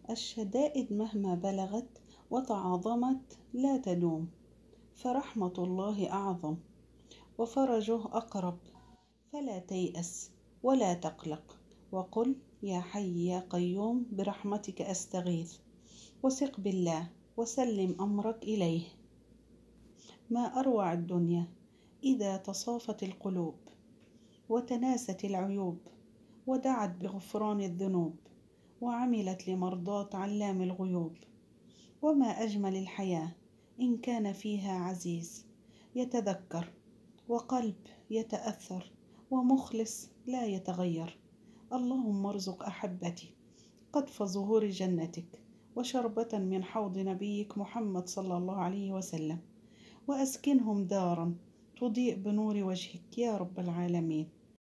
الشدائد مهما بلغت وتعاظمت لا تدوم، فرحمة الله أعظم وفرجه أقرب. فلا تيأس ولا تقلق، وقل يا حي يا قيوم برحمتك أستغيث، وثق بالله وسلم أمرك إليه. ما أروع الدنيا إذا تصافت القلوب وتناست العيوب، ودعت بغفران الذنوب، وعملت لمرضاة علام الغيوب. وما أجمل الحياة إن كان فيها عزيز يتذكر، وقلب يتأثر، ومخلص لا يتغير. اللهم ارزق أحبتي قطف ظهور جنتك، وشربة من حوض نبيك محمد صلى الله عليه وسلم، وأسكنهم دارا تضيء بنور وجهك يا رب العالمين.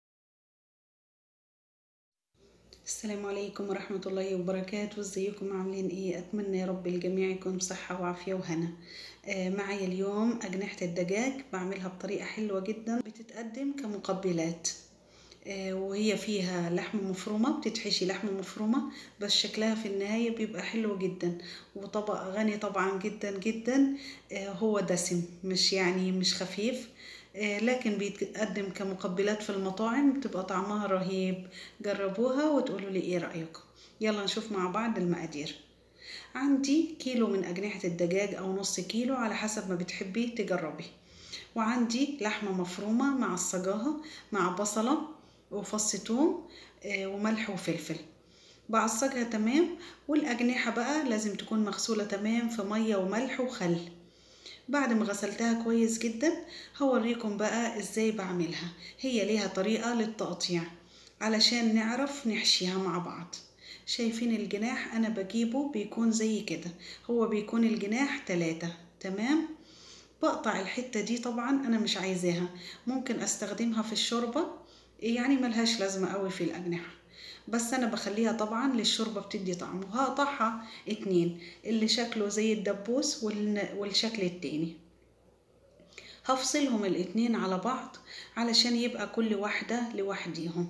السلام عليكم ورحمة الله وبركاته. ازيكم عاملين ايه؟ اتمنى يا رب الجميع يكون بصحة وعافية وهنا. معي اليوم أجنحة الدجاج بعملها بطريقة حلوة جدا، بتتقدم كمقبلات. وهي فيها لحمة مفرومة، بتتحشي لحمة مفرومة، بس شكلها في النهاية بيبقى حلو جدا، وطبق غني طبعا جدا جدا. هو دسم، مش خفيف، لكن بيتقدم كمقبلات في المطاعم، بتبقى طعمها رهيب. جربوها وتقولوا لي ايه رأيكم. يلا نشوف مع بعض المقادير. عندي كيلو من أجنحة الدجاج أو نص كيلو على حسب ما بتحبي تجربي. وعندي لحمة مفرومة معصجاها مع بصلة وفص ثوم وملح وفلفل، بعصجها تمام. والأجنحة بقى لازم تكون مغسولة تمام في مية وملح وخل. بعد ما غسلتها كويس جدا هوريكم بقى ازاي بعملها. هي ليها طريقة للتقطيع علشان نعرف نحشيها مع بعض. شايفين الجناح؟ انا بجيبه بيكون زي كده، هو بيكون الجناح 3 تمام. بقطع الحتة دي، طبعا انا مش عايزاها، ممكن استخدمها في الشوربة، يعني ملهاش لازمة قوي في الأجنحة، بس انا بخليها طبعا للشوربة بتدي طعم. وهقطعها 2، اللي شكله زي الدبوس والشكل التاني. هفصلهم 2 على بعض علشان يبقى كل واحدة لوحديهم.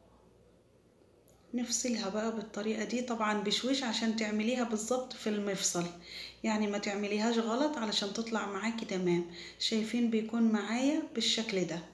نفصلها بقى بالطريقة دي، طبعا بشويش عشان تعمليها بالظبط في المفصل، يعني ما تعمليهاش غلط علشان تطلع معاكي تمام. شايفين بيكون معايا بالشكل ده،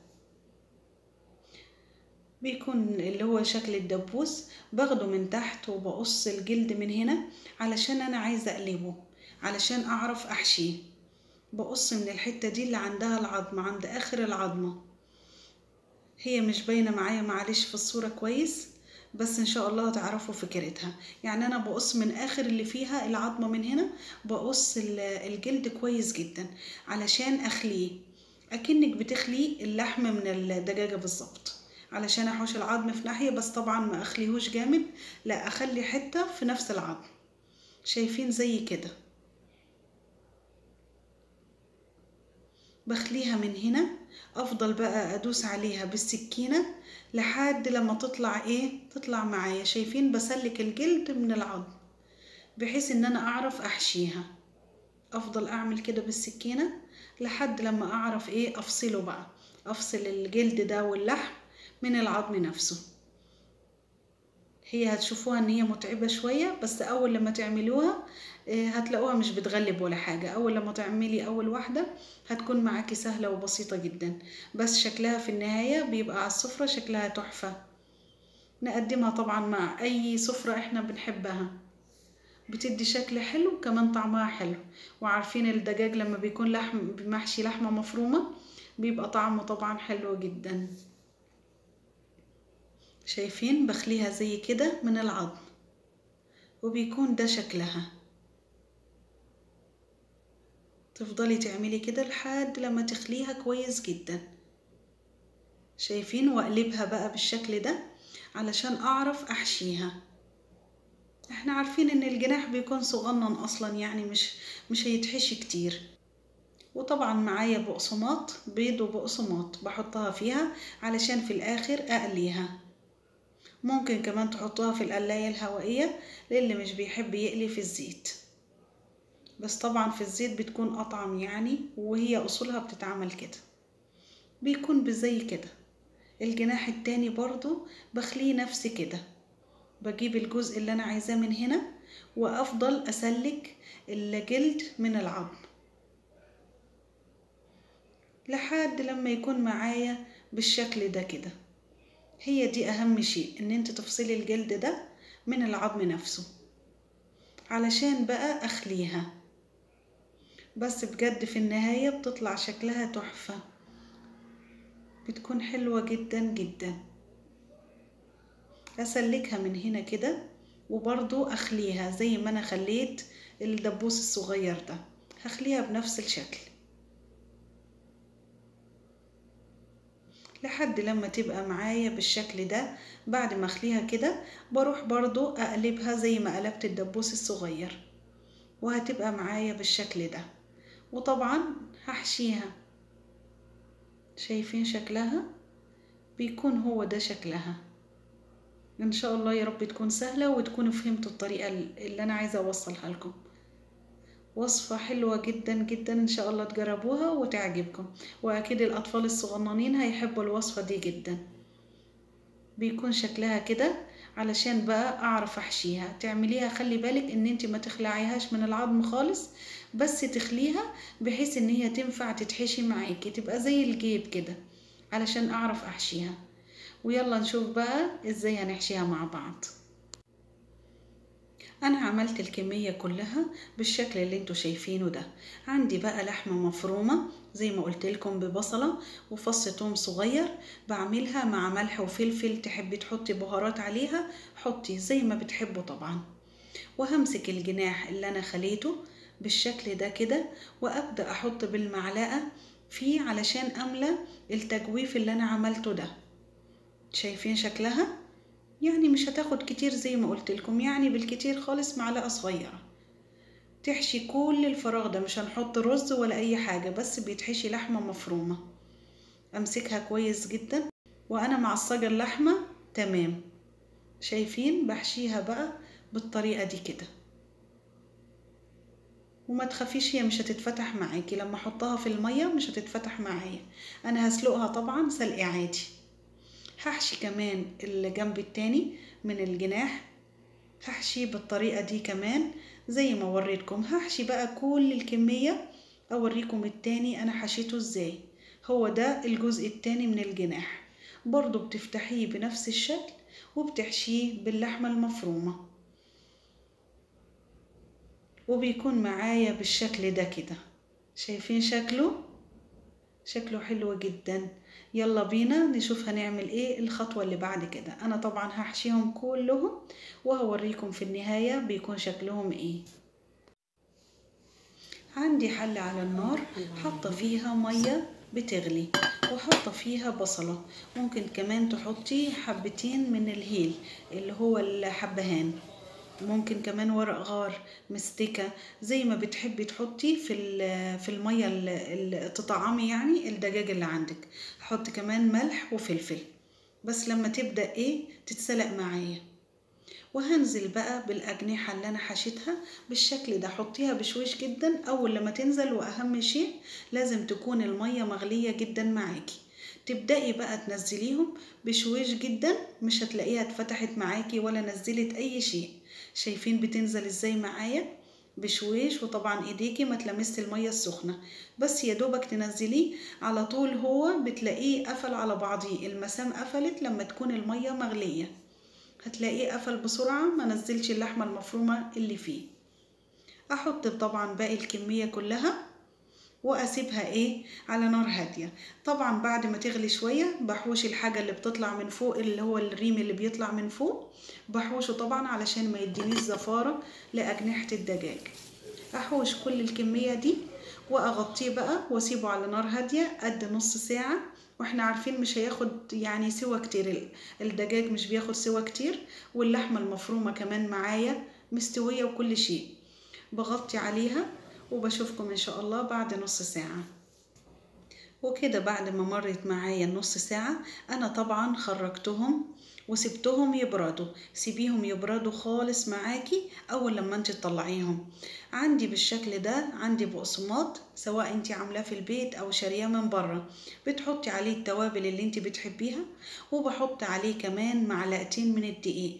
بيكون اللي هو شكل الدبوس. باخده من تحت وبقص الجلد من هنا علشان انا عايزة اقلبه، علشان اعرف احشيه. بقص من الحتة دي اللي عندها العظمة، عند اخر العظمة. هي مش باينة معايا معلش في الصورة كويس، بس ان شاء الله هتعرفوا فكرتها. يعني انا بقص من اخر اللي فيها العظمة من هنا، بقص الجلد كويس جدا علشان اخليه اكنك بتخلي اللحم من الدجاجة بالظبط، علشان احوش العظم في ناحية، بس طبعا ما اخليهوش جامد، لا اخلي حتة في نفس العظم. شايفين زي كده؟ بخليها من هنا، افضل بقى ادوس عليها بالسكينة لحد لما تطلع تطلع معايا. شايفين؟ بسلك الجلد من العظم بحيث ان انا اعرف احشيها. افضل اعمل كده بالسكينة لحد لما اعرف افصله بقى، افصل الجلد ده واللحم من العظم نفسه. هي هتشوفوها ان هي متعبة شوية، بس اول لما تعملوها هتلاقوها مش بتغلب ولا حاجة. اول لما تعملي اول واحدة هتكون معاكي سهلة وبسيطة جدا، بس شكلها في النهاية بيبقى على السفرة شكلها تحفة. نقدمها طبعا مع اي سفرة احنا بنحبها، بتدي شكل حلو كمان طعمها حلو. وعارفين الدجاج لما بيكون محشي لحمة مفرومة بيبقى طعمه طبعا حلو جدا. شايفين؟ بخليها زي كده من العظم وبيكون ده شكلها. تفضلي تعملي كده لحد لما تخليها كويس جدا. شايفين؟ واقلبها بقى بالشكل ده علشان اعرف احشيها. احنا عارفين ان الجناح بيكون صغنن اصلا، يعني مش هيتحشي كتير. وطبعا معايا بقسماط، بيض وبقسماط بحطها فيها علشان في الاخر اقليها. ممكن كمان تحطوها في القلاية الهوائية للي مش بيحب يقلي في الزيت، بس طبعا في الزيت بتكون اطعم يعني، وهي اصولها بتتعمل كده. بيكون بزي كده. الجناح التاني برضو بخليه نفس كده، بجيب الجزء اللي انا عايزاه من هنا وافضل اسلك الجلد من العظم لحد لما يكون معايا بالشكل ده كده. هي دي اهم شيء، ان انت تفصلي الجلد ده من العظم نفسه علشان بقى اخليها. بس بجد في النهاية بتطلع شكلها تحفة، بتكون حلوة جدا جدا. اسلكها من هنا كده وبرضو اخليها زي ما انا خليت الدبوس الصغير ده، هخليها بنفس الشكل لحد لما تبقى معايا بالشكل ده. بعد ما اخليها كده بروح برضو اقلبها زي ما قلبت الدبوس الصغير، وهتبقى معايا بالشكل ده. وطبعا هحشيها، شايفين شكلها؟ بيكون هو ده شكلها. ان شاء الله يا رب تكون سهلة وتكونوا فهمتوا الطريقة اللي انا عايزة اوصلها لكم. وصفة حلوة جدا جدا، ان شاء الله تجربوها وتعجبكم، واكيد الاطفال الصغننين هيحبوا الوصفة دي جدا. بيكون شكلها كده علشان بقى اعرف احشيها. تعمليها خلي بالك ان انت ما تخلعيهاش من العظم خالص، بس تخليها بحيث ان هي تنفع تتحشي معاكي، تبقى زي الجيب كده علشان اعرف احشيها. ويلا نشوف بقى ازاي هنحشيها مع بعض. انا عملت الكمية كلها بالشكل اللي انتوا شايفينه ده. عندي بقى لحمة مفرومة زي ما قلت لكم ببصلة وفص ثوم صغير، بعملها مع ملح وفلفل. تحبي تحطي بهارات عليها حطي زي ما بتحبوا طبعا. وهمسك الجناح اللي انا خليته بالشكل ده كده وابدأ احط بالمعلقة فيه علشان املى التجويف اللي انا عملته ده. شايفين شكلها؟ يعني مش هتاخد كتير زي ما قلت لكم، يعني بالكتير خالص معلقة صغيرة تحشي كل الفراغ ده. مش هنحط رز ولا اي حاجة، بس بيتحشي لحمة مفرومة. امسكها كويس جدا وانا معصجة اللحمة تمام. شايفين؟ بحشيها بقى بالطريقة دي كده، وما تخافيش هي مش هتتفتح معاكي لما احطها في المية، مش هتتفتح معايا. انا هسلقها طبعا سلق عادي. هحشي كمان الجنب التاني من الجناح، هحشي بالطريقة دي كمان زي ما وريتكم. هحشي بقى كل الكمية، اوريكم التاني انا حشيته ازاي. هو ده الجزء التاني من الجناح، برضو بتفتحيه بنفس الشكل وبتحشيه باللحمة المفرومة، وبيكون معايا بالشكل ده كده. شايفين شكله؟ شكله حلو جدا. يلا بينا نشوف هنعمل ايه الخطوة اللي بعد كده. انا طبعا هحشيهم كلهم وهوريكم في النهاية بيكون شكلهم ايه. عندي حلة على النار حاطة فيها مية بتغلي، وحاطة فيها بصلة. ممكن كمان تحطي حبتين من الهيل اللي هو الحبهان، ممكن كمان ورق غار، مستكة، زي ما بتحبي تحطي في المية اللي تطعمي يعني الدجاج اللي عندك. حط كمان ملح وفلفل بس لما تبدأ تتسلق معايا. وهنزل بقى بالأجنحة اللي أنا حشيتها بالشكل ده. حطيها بشويش جدا أول لما تنزل، وأهم شيء لازم تكون المية مغلية جدا معاكي. تبدأي بقى تنزليهم بشويش جدا، مش هتلاقيها اتفتحت معاكي ولا نزلت أي شيء. شايفين بتنزل ازاي معايا؟ بشويش. وطبعا ايديكي ما تلمست المية السخنة، بس يا دوبك تنزليه على طول هو بتلاقيه قفل على بعضيه. المسام قفلت لما تكون المية مغلية، هتلاقيه قفل بسرعة ما نزلش اللحمة المفرومة اللي فيه. احط طبعا باقي الكمية كلها واسيبها على نار هادية. طبعا بعد ما تغلي شوية بحوش الحاجة اللي بتطلع من فوق، اللي هو الريم اللي بيطلع من فوق، بحوشه طبعا علشان ما يدينيش زفارة لأجنحة الدجاج. احوش كل الكمية دي واغطيه بقى واسيبه على نار هادية قد نص ساعة. واحنا عارفين مش هياخد يعني سوا كتير، الدجاج مش بياخد سوا كتير، واللحمة المفرومة كمان معايا مستوية وكل شيء. بغطي عليها وبشوفكم ان شاء الله بعد نص ساعة. وكده بعد ما مرت معايا النص ساعة انا طبعا خرجتهم وسبتهم يبردوا. سيبيهم يبردوا خالص معاكي اول لما انت تطلعيهم. عندي بالشكل ده، عندي بقسماط سواء انت عاملاه في البيت او شارياه من بره، بتحطي عليه التوابل اللي انت بتحبيها، وبحط عليه كمان معلقتين من الدقيق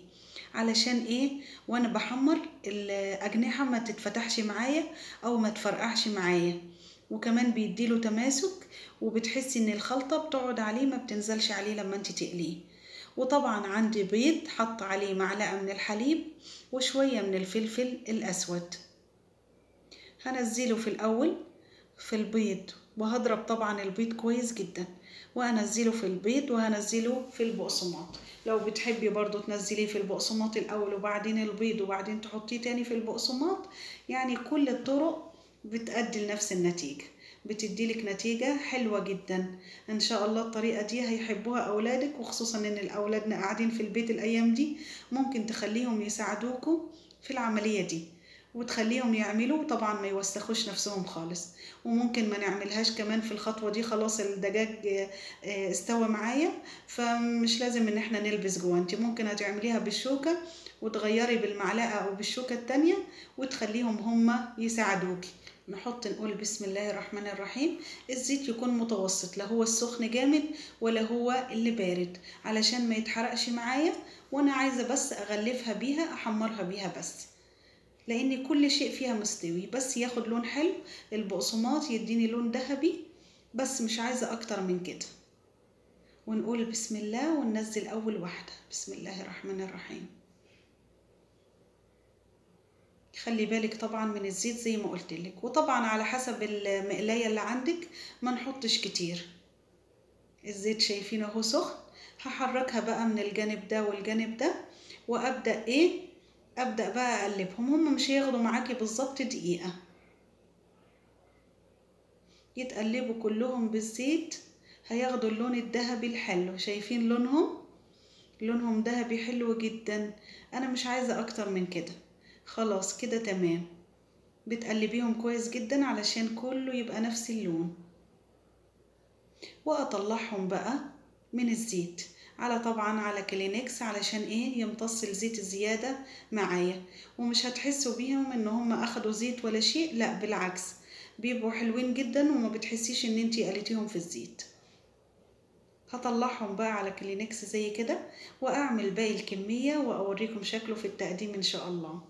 علشان ايه؟ وانا بحمر الاجنحة ما تتفتحش معايا او ما تفرقعش معايا، وكمان بيديله تماسك، وبتحسي ان الخلطة بتقعد عليه ما بتنزلش عليه لما انت تقليه. وطبعا عندي بيض حط عليه معلقة من الحليب وشوية من الفلفل الاسود. هنزله في الاول في البيض، وهضرب طبعا البيض كويس جدا، وهنزله في البيض وهنزله في البقسماط. لو بتحبي برضو تنزليه في البقسماط الاول وبعدين البيض وبعدين تحطيه تاني في البقسماط، يعني كل الطرق بتأدي لنفس النتيجة، بتديلك نتيجة حلوة جدا ان شاء الله. الطريقة دي هيحبوها اولادك، وخصوصا ان الاولادنا قاعدين في البيت الايام دي، ممكن تخليهم يساعدوكوا في العملية دي وتخليهم يعملوا، طبعا ما يوسخوش نفسهم خالص. وممكن ما نعملهاش كمان في الخطوة دي، خلاص الدجاج استوى معايا، فمش لازم ان احنا نلبس جوه. انت ممكن هتعمليها بالشوكة وتغيري بالمعلقة او بالشوكة التانية وتخليهم هما يساعدوكي. نقول بسم الله الرحمن الرحيم. الزيت يكون متوسط، لا هو السخن جامد ولا هو اللي بارد، علشان ما يتحرقش معايا. وانا عايزة بس اغلفها بيها، احمرها بيها بس، لان كل شيء فيها مستوي، بس ياخد لون حلو. البقسماط يديني لون ذهبي، بس مش عايزة اكتر من كده. ونقول بسم الله وننزل اول واحدة. بسم الله الرحمن الرحيم. خلي بالك طبعا من الزيت زي ما قلت لك، وطبعا على حسب المقلاية اللي عندك ما نحطش كتير. الزيت شايفين اهو سخن. هحركها بقى من الجانب ده والجانب ده، وابدأ ابدأ بقى اقلبهم. هم مش هياخدوا معاكي بالظبط دقيقة، يتقلبوا كلهم بالزيت، هياخدوا اللون الذهبي الحلو. شايفين لونهم ذهبي حلو جدا. انا مش عايزة اكتر من كده، خلاص كده تمام. بتقلبيهم كويس جدا علشان كله يبقى نفس اللون، واطلعهم بقى من الزيت طبعا على كلينكس، علشان يمتص الزيت الزيادة معايا. ومش هتحسوا بيهم ان هم اخدوا زيت ولا شيء، لا بالعكس، بيبقوا حلوين جدا وما بتحسيش ان انتي قليتيهم في الزيت. هطلعهم بقى على كلينكس زي كده، واعمل باقي الكمية واوريكم شكله في التقديم ان شاء الله.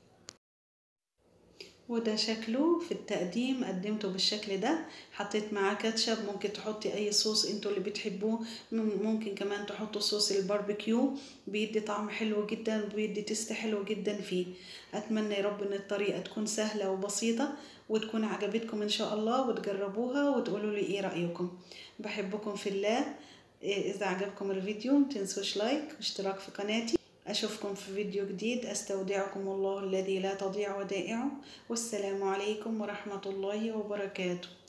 وده شكله في التقديم، قدمته بالشكل ده. حطيت معاه كاتشب، ممكن تحطي اي صوص انتوا اللي بتحبوه. ممكن كمان تحطوا صوص الباربيكيو، بيدي طعم حلو جدا وبيدي تيست حلو جدا فيه. اتمنى يا رب ان الطريقة تكون سهلة وبسيطة وتكون عجبتكم ان شاء الله، وتجربوها وتقولوا لي ايه رأيكم. بحبكم في الله. اذا عجبكم الفيديو متنسوش لايك واشتراك في قناتي. أشوفكم في فيديو جديد. أستودعكم الله الذي لا تضيع ودائعه، والسلام عليكم ورحمة الله وبركاته.